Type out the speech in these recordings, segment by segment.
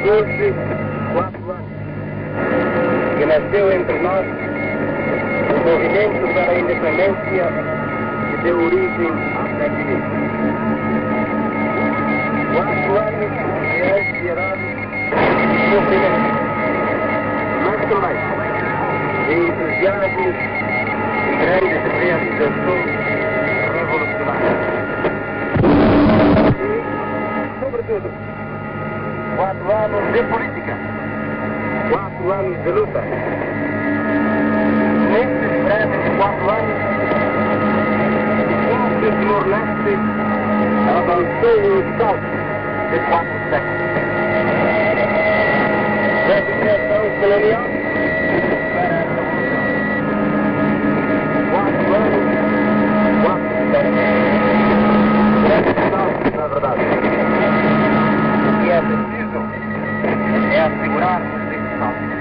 hoje 4 anos que nasceu entre nós o movimento para a independência que deu origem à Federação. 4 anos de ansiedade e sofrimento, mas também de entusiasmo e grandes realizações revolucionárias. E, sobretudo, 4 anos de política, 4 anos de luta. Nesses breves 4 anos, o Timor-Leste avançou um salto de 4 séculos. Da dominação colonial para a revolução. 4 anos, 4 séculos. Grandes saltos, na verdade. O que é preciso é assegurarmos esse salto.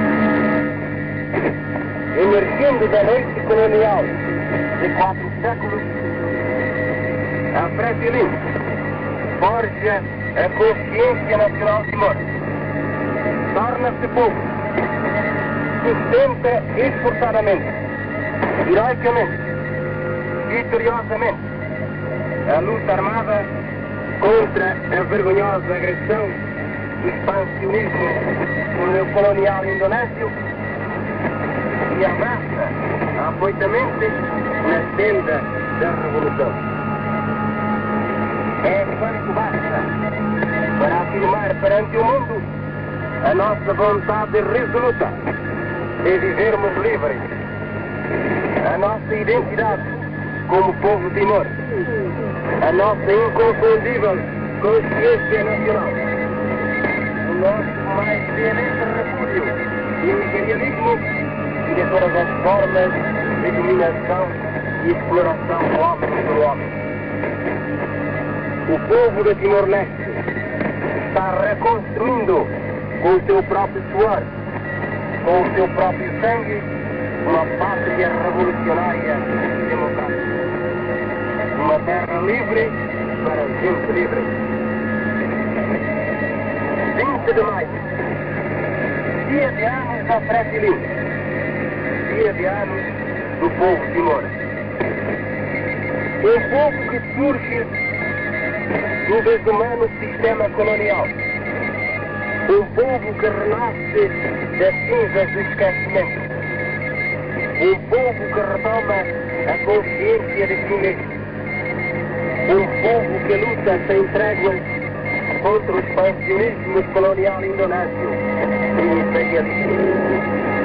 Emergindo da noite colonial de 4 séculos, a Fretilin forja a consciência nacional de Timor. Torna-se povo, sustenta esforçadamente, heroicamente, vitoriosamente, a luta armada contra a vergonhosa agressão do expansionismo colonial indonésio e abraça afoitamente na senda da revolução. É quanto basta para afirmar perante o mundo a nossa vontade resoluta de vivermos livres, a nossa identidade como povo de Timor, a nossa inconfundível consciência nacional, o nosso mais veemente repúdio do imperialismo e de todas as formas de dominação e exploração do homem pelo homem. O povo de Timor-Leste está reconstruindo com o seu próprio suor, com o seu próprio sangue, uma pátria revolucionária e democrática. Uma terra livre para gente livre. 20 de maio, dia de anos da Fretilin, dia de anos do povo de Timor. Um povo que surge do desumano sistema colonial. Um povo que renasce das cinzas do esquecimento. Um povo que retoma a consciência de si mesmo. Um povo que luta sem tréguas contra o expansionismo colonial indonésio e imperialista.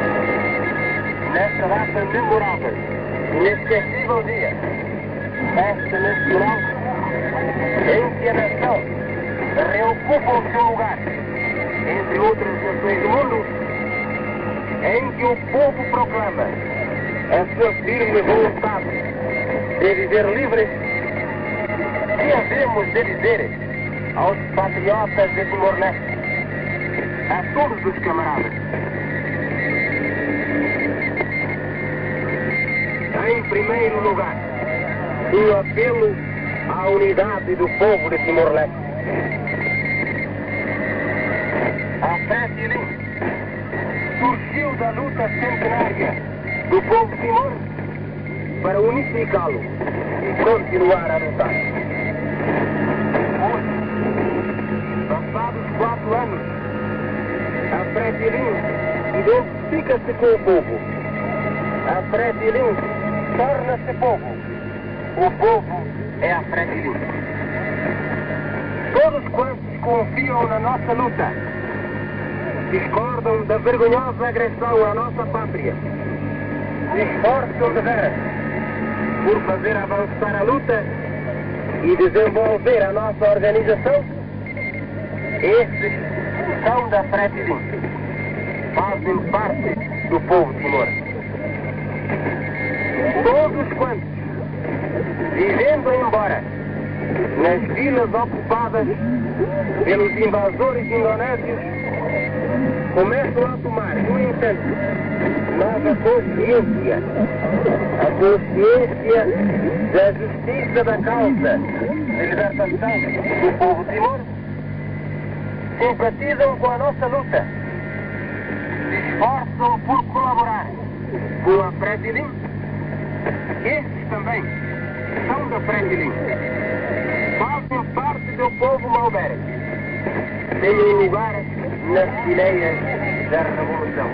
Nesta data memorável, inesquecível dia, festa nacional, em que a nação reocupa o seu lugar entre outras nações do mundo, em que o povo proclama a sua firme vontade de viver livre, que havemos de dizer aos patriotas de Timor-Leste, a todos os camaradas? Em primeiro lugar, um apelo à unidade do povo de Timor-Leste. A Fretilin surgiu da luta centenária do povo de Timor para unificá-lo e continuar a lutar. Hoje, passados 4 anos, a Fretilin identifica-se com o povo. A Fretilin torna-se povo. O povo é a Fretilin. Todos quantos confiam na nossa luta, discordam da vergonhosa agressão à nossa pátria, se esforçam de veras por fazer avançar a luta e desenvolver a nossa organização, esses são da Fretilin, fazem parte do povo de Timor. Todos quantos, vivendo embora nas vilas ocupadas pelos invasores indonésios, começam a tomar, no entanto, nova consciência, a consciência da justiça da causa de libertação do povo de Timor, simpatizam com a nossa luta, se esforçam por colaborar com a Fretilin, esses também são da Fretilin, fazem parte do povo malbere, têm um lugar nas fileiras da Revolução.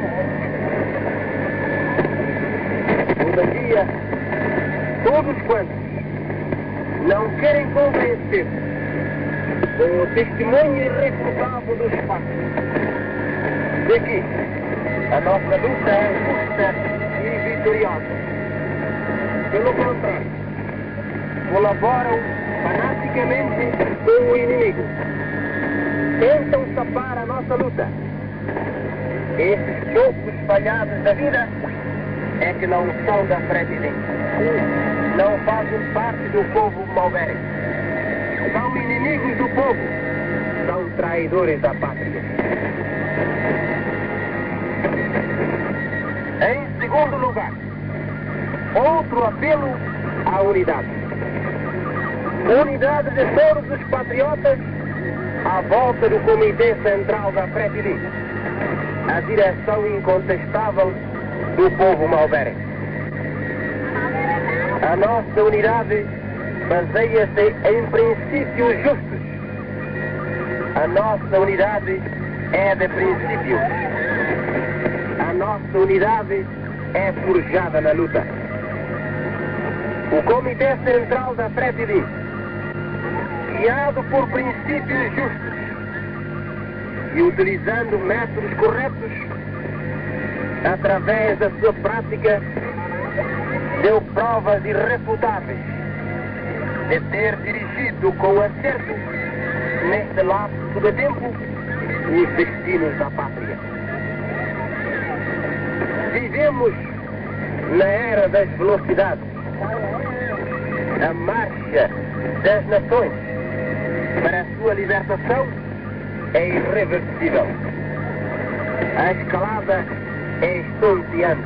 Todavia, todos quantos não querem convencer com o testemunho irrefutável dos fatos de que a nossa luta é justa e vitoriosa. Pelo contrário, colaboram fanaticamente com o inimigo. Tentam tapar a nossa luta. Esses poucos falhados da vida é que não são da Fretilin. Não fazem parte do povo malbere. São inimigos do povo. São traidores da pátria. Em segundo lugar, outro apelo à unidade. Unidade de todos os patriotas à volta do Comitê Central da Fretilin, a direção incontestável do povo malbere. A nossa unidade baseia-se em princípios justos. A nossa unidade é de princípios. A nossa unidade é forjada na luta. O Comitê Central da Fretilin, guiado por princípios justos e utilizando métodos corretos, através da sua prática, deu provas irrefutáveis de ter dirigido com acerto, neste lapso de tempo, os destinos da pátria. Vivemos na era das velocidades. A marcha das nações para a sua libertação é irreversível. A escalada é estonteante.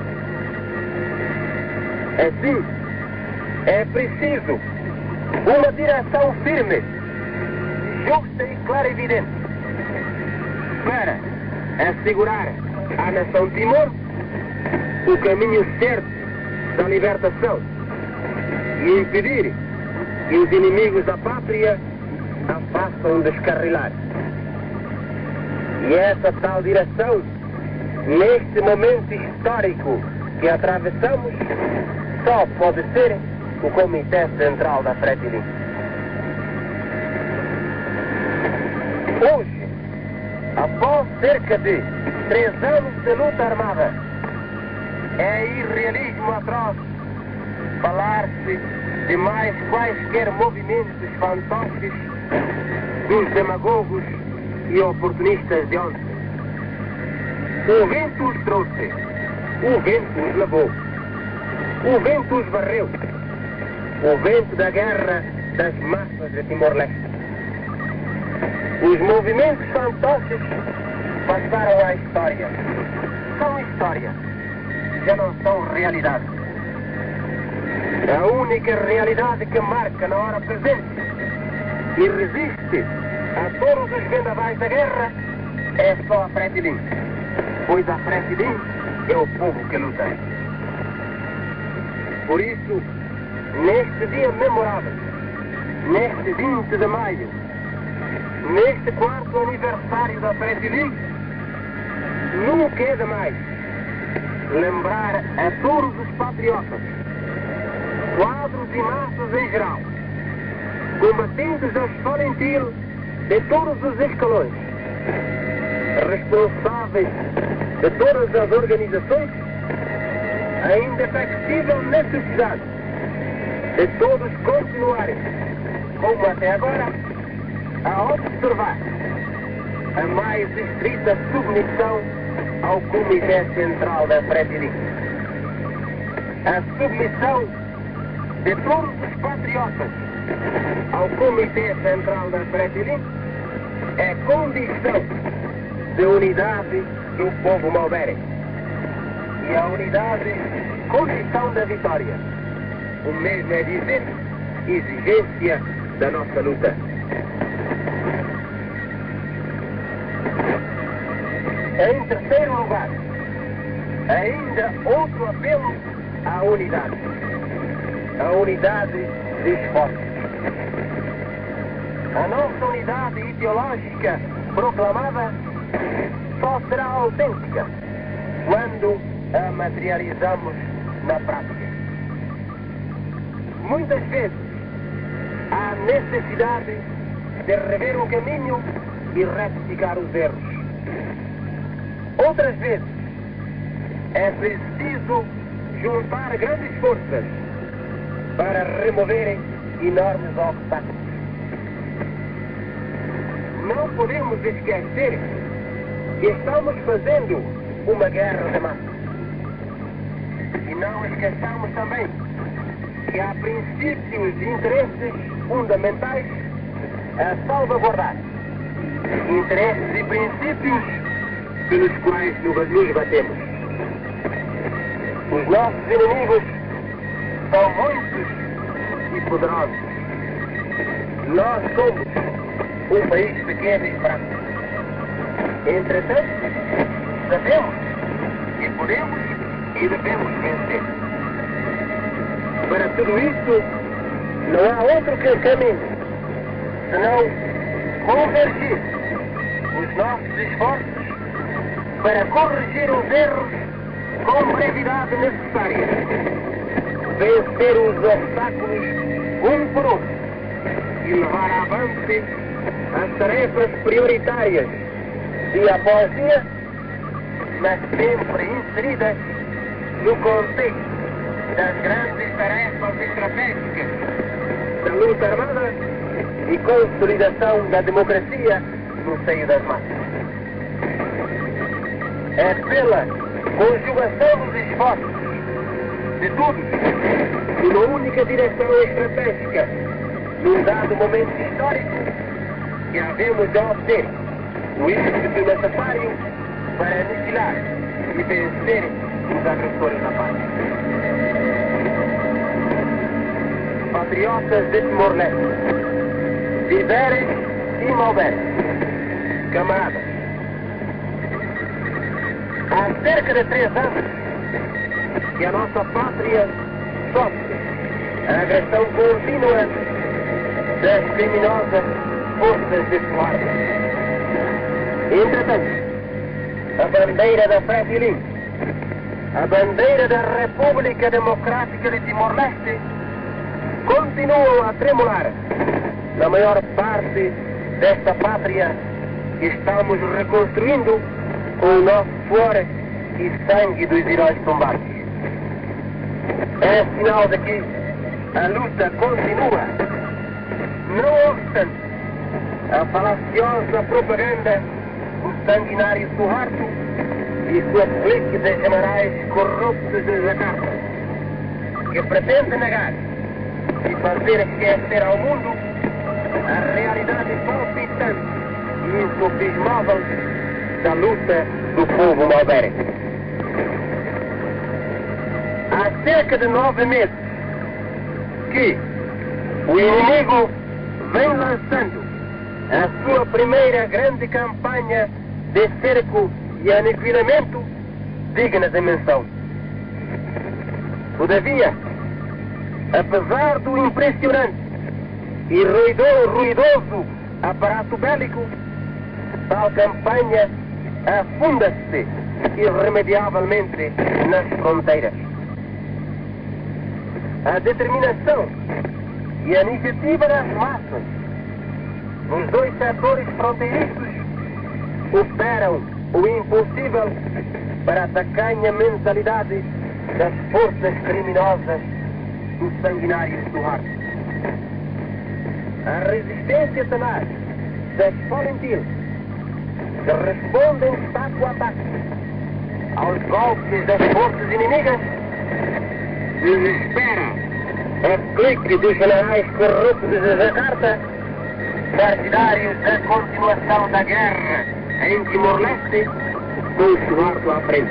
Assim, é preciso uma direção firme, justa e clarividente para assegurar à nação Timor o caminho certo da libertação e impedir que os inimigos da pátria a façam descarrilar. E essa tal direção, neste momento histórico que atravessamos, só pode ser o Comitê Central da Fretilin. Hoje, após cerca de 3 anos de luta armada, é irrealismo atroz falar-se de mais quaisquer movimentos fantásticos dos demagogos e oportunistas de ontem. O vento os trouxe, o vento os levou, o vento os varreu, o vento da guerra das massas de Timor-Leste. Os movimentos fantásticos passaram à história. São história, já não são realidade. A única realidade que marca na hora presente e resiste a todos os vendavais da guerra é só a Fretilin, pois a Fretilin é o povo que luta. Por isso, neste dia memorável, neste 20 de maio, neste 4º aniversário da Fretilin, nunca é demais lembrar a todos os patriotas, quadros e massas em geral, combatentes da estudantil de todos os escalões, responsáveis de todas as organizações, a indefectível necessidade de todos continuarem, como até agora, a observar a mais estrita submissão ao Comitê Central da Fretilin. A submissão de todos os patriotas ao Comitê Central da Fretilin é condição de unidade do povo malbere. E a unidade, condição da vitória. O mesmo é dizer, exigência da nossa luta. Em terceiro lugar, ainda outro apelo à unidade. A unidade de esforços. A nossa unidade ideológica proclamada só será autêntica quando a materializamos na prática. Muitas vezes há necessidade de rever o caminho e retificar os erros. Outras vezes é preciso juntar grandes forças para remover enormes obstáculos. Não podemos esquecer que estamos fazendo uma guerra de massa. E não esqueçamos também que há princípios e interesses fundamentais a salvaguardar. Interesses e princípios pelos quais nos batemos. Os nossos inimigos são muitos e poderosos. Nós somos um país pequeno e fraco. Entretanto, sabemos que podemos e devemos vencer. Para tudo isso, não há outro caminho senão convergir os nossos esforços para corrigir os erros com brevidade necessária, vencer os obstáculos um por um e levar avante as tarefas prioritárias dia após dia, mas sempre inseridas no contexto das grandes tarefas estratégicas da luta armada e consolidação da democracia no seio das massas. É pela conjugação dos esforços de todos numa única direção estratégica num dado momento histórico que havemos de obter o ímpeto necessário para aniquilar e vencer os agressores da paz. Patriotas de Timor-Leste, viverem e malverem, camaradas, há cerca de 3 anos que a nossa pátria sofre a agressão contínua das criminosas forças de Suárez. Entretanto, a bandeira da Fratelin, a bandeira da República Democrática de Timor-Leste, continuam a tremular na maior parte desta pátria que estamos reconstruindo com o nosso suor e sangue dos heróis tombados. É sinal de que a luta continua, não obstante a falaciosa propaganda do sanguinário Suharto e sua clique de generais corruptos de Jakarta, que pretende negar e fazer esquecer ao mundo a realidade palpitante e insofismável da luta do povo malbere. Há cerca de 9 meses que o inimigo vem lançando a sua primeira grande campanha de cerco e aniquilamento digna de menção. Todavia, apesar do impressionante e ruidoso aparato bélico, tal campanha afunda-se irremediavelmente nas fronteiras. A determinação e a iniciativa das massas nos 2 setores fronteiriços operam o impossível para a tacanha mentalidade das forças criminosas do sanguinário Suharto. A resistência tenaz das Folentil, que respondem ataque a ataque aos golpes das forças inimigas, desespera a clique dos generais corruptos de Jakarta, partidários da continuação da guerra em Timor-Leste, com o Suharto à frente.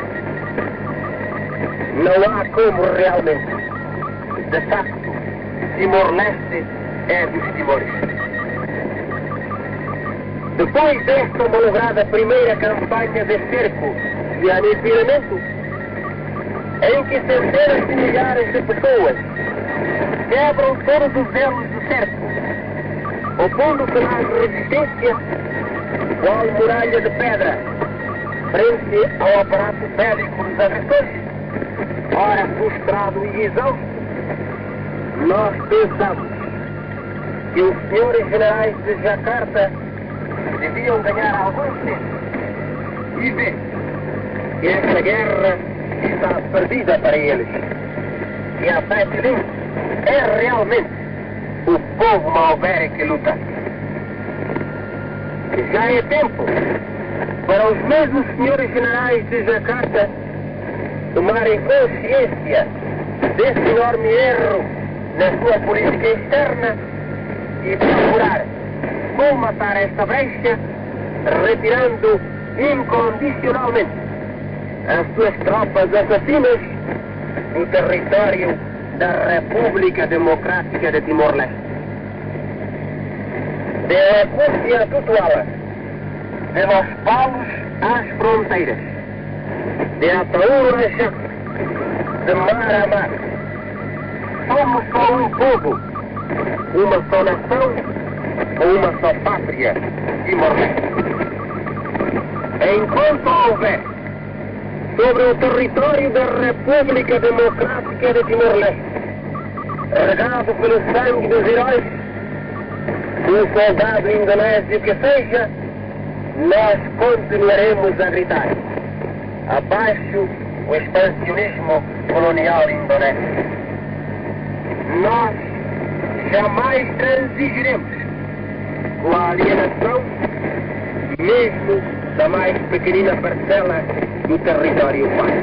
Não há como realmente. De facto, Timor-Leste é dos Timores. Depois desta homologada primeira campanha de cerco e aniquilamento, em que centenas de milhares de pessoas quebram todos os elos do cerco, opondo-se à resistência, qual muralha de pedra, frente ao aparato bélico dos agressores, ora frustrado e exausto, nós pensamos que os senhores generais de Jacarta deviam ganhar algum tempo e ver que esta guerra está perdida para eles. E a Presidente é realmente o povo malvere que luta. Já é tempo para os mesmos senhores generais de Jacarta tomarem consciência desse enorme erro na sua política externa e procurar colmatar esta brecha, retirando incondicionalmente as suas tropas assassinas do território da República Democrática de Timor-Leste. De Acúcia Tutuala, de Los Palos às fronteiras, de Ataúna a Jaca, de mar a mar, somos só um povo, uma só nação, uma só pátria, Timor-Leste. Enquanto houver sobre o território da República Democrática de Timor-Leste, regado pelo sangue dos heróis, do soldado indonésio que seja, nós continuaremos a gritar: abaixo o expansionismo colonial indonésio. Nós jamais transigiremos com a alienação, mesmo da mais pequenina parcela do território pai.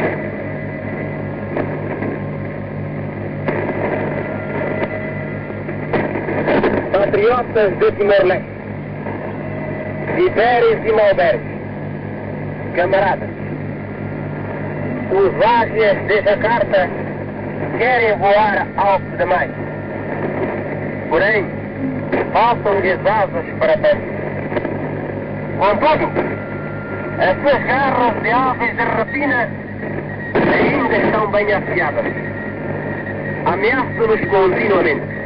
Patriotas de Timor-Leste, Iberes e Malberes, camaradas, os águias de Jacarta querem voar alto demais, porém faltam-lhes asas para tanto. Contudo, as suas garras de aves de rapina ainda estão bem afiadas. Ameaçam-nos continuamente.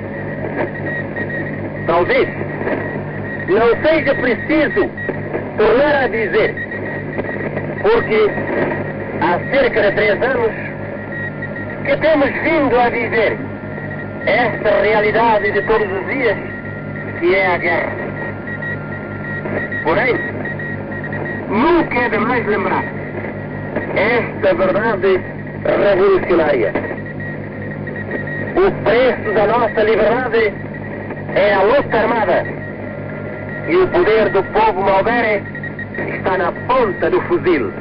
Talvez não seja preciso tornar a dizer, porque há cerca de 3 anos que temos vindo a viver esta realidade de todos os dias, que é a guerra. Porém, nunca é demais lembrar esta verdade revolucionária. O preço da nossa liberdade é a luta armada, e o poder do povo malbere está na ponta do fuzil.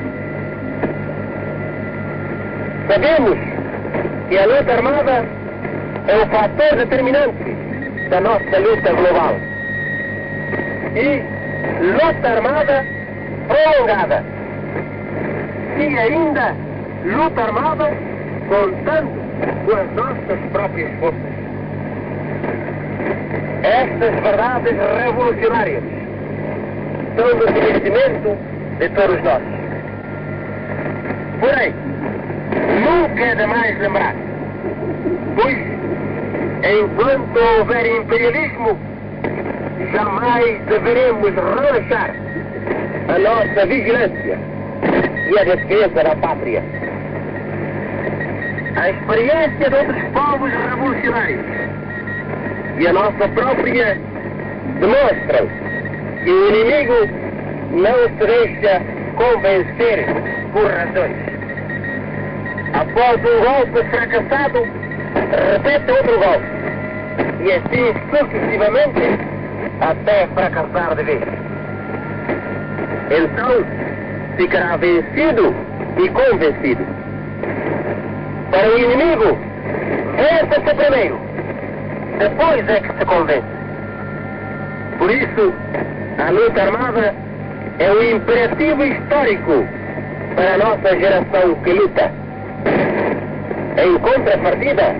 Sabemos que a luta armada é o fator determinante da nossa luta global. E luta armada prolongada. E ainda luta armada contando com as nossas próprias forças. Estas verdades revolucionárias são do conhecimento de todos nós. Porém, nunca é demais lembrar, pois, enquanto houver imperialismo, jamais deveremos relaxar a nossa vigilância e a defesa da pátria. A experiência de outros povos revolucionários e a nossa própria demonstram que o inimigo não se deixa convencer por razões. Após um golpe fracassado, repete outro golpe, e assim sucessivamente até fracassar de vez. Então ficará vencido e convencido. Para o inimigo, vença-se primeiro, depois é que se convence. Por isso, a luta armada é um imperativo histórico para a nossa geração que luta. Em contrapartida,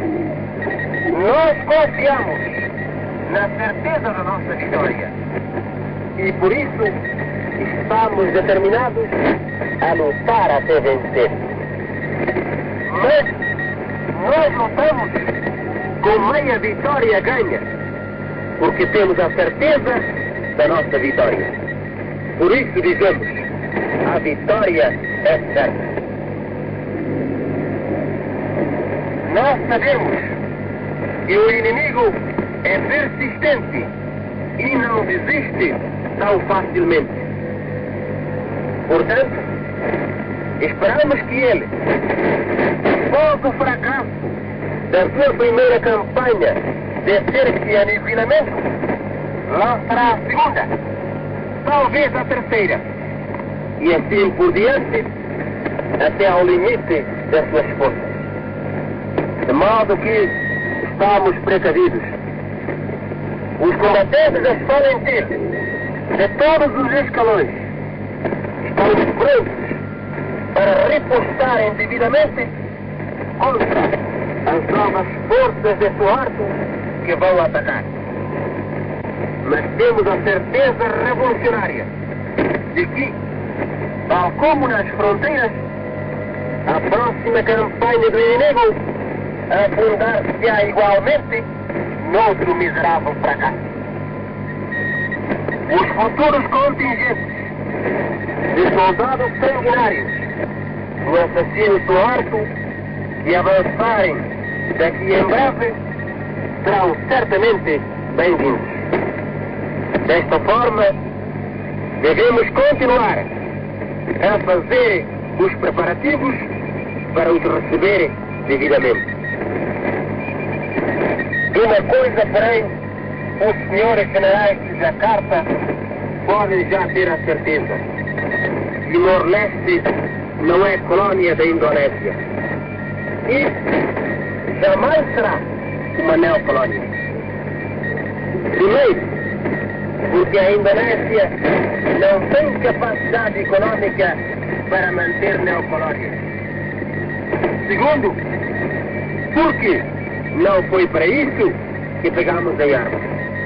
nós confiamos na certeza da nossa vitória. E por isso estamos determinados a lutar até vencer. Mas nós lutamos com meia vitória ganha, porque temos a certeza da nossa vitória. Por isso dizemos, a vitória é certa. Nós sabemos que o inimigo é persistente e não desiste tão facilmente. Portanto, esperamos que ele, após o fracasso da sua primeira campanha de cerco e aniquilamento, lançará a segunda, talvez a terceira, e assim por diante, até ao limite das suas forças. De modo que estamos precavidos. Os combatentes da escola inteira, de todos os escalões, estão prontos para repostarem devidamente contra as novas forças de Suharto que vão atacar. Mas temos a certeza revolucionária de que, tal como nas fronteiras, a próxima campanha do inimigo afundar-se-á igualmente noutro miserável fracasso. Os futuros contingentes de soldados sanguinários do assassino Suharto que avançarem daqui em breve serão certamente bem-vindos. Desta forma, devemos continuar a fazer os preparativos para os receber devidamente. De uma coisa, porém, os senhores generais de Jakarta podem já ter a certeza. Timor-Leste não é colônia da Indonésia. E jamais será uma neocolônia. Primeiro, porque a Indonésia não tem capacidade econômica para manter neocolônias. Segundo, porque não foi para isso que pegamos em armas.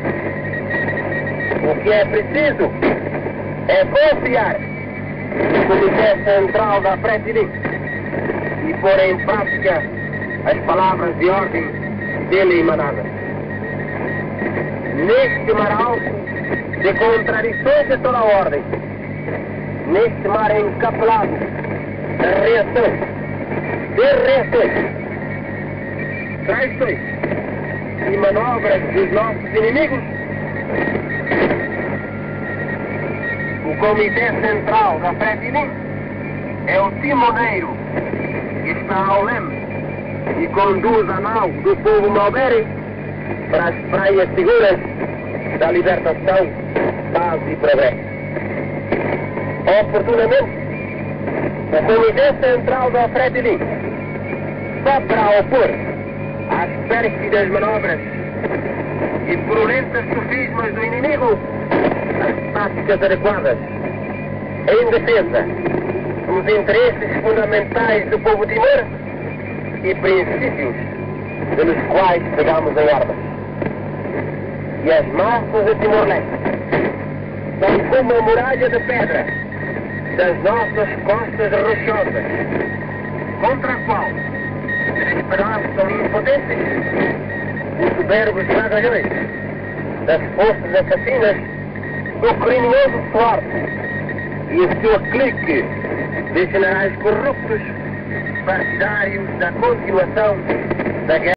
O que é preciso é confiar no Comitê Central da Fretilin e pôr em prática as palavras de ordem dele emanadas. Neste mar alto de contradições de toda a ordem, neste mar encapelado de reações, traições e manobras dos nossos inimigos, o Comitê Central da Fretilin é o timoneiro que está ao leme e conduz a nau do povo Maubere para as praias seguras da libertação, paz e progresso. Oportunamente, o Comitê Central da Fretilin saberá opor às pérfidas manobras e purulentas sofismas do inimigo as táticas adequadas em defesa dos interesses fundamentais do povo de Timor e princípios pelos quais pegamos em armas. E as massas de Timor-Leste são como a muralha de pedra das nossas costas rochosas, contra a qual esperançam impotentes os soberbos dragalhões das forças assassinas do criminoso Suharto e o seu clique de generais corruptos partidários da continuação da guerra.